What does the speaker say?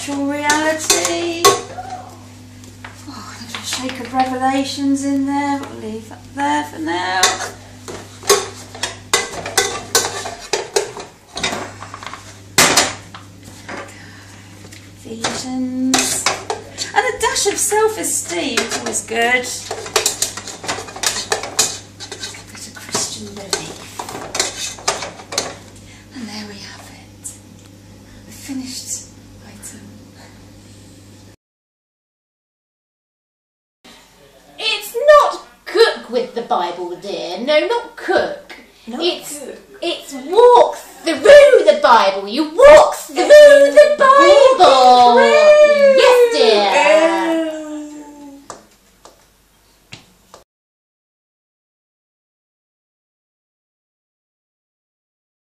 spiritual reality. Oh, a little shake of Revelations in there. We'll leave that there for now. Ephesians. And a dash of self-esteem is always good. A bit of Christian belief. And there we have it. The finished item. It's not cook with the Bible, dear. No, not cook. Not it's cook. It's walk through the Bible. You walk through the Bible.